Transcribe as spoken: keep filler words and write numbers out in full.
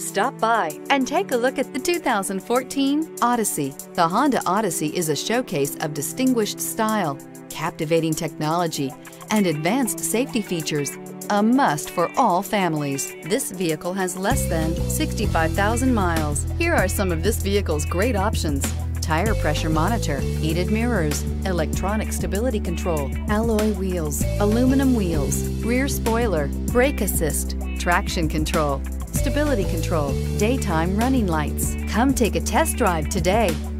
Stop by and take a look at the two thousand fourteen Odyssey. The Honda Odyssey is a showcase of distinguished style, captivating technology, and advanced safety features. A must for all families. This vehicle has less than sixty-five thousand miles. Here are some of this vehicle's great options: tire pressure monitor, heated mirrors, electronic stability control, alloy wheels, aluminum wheels, rear spoiler, brake assist, traction control, stability control, daytime running lights. Come take a test drive today.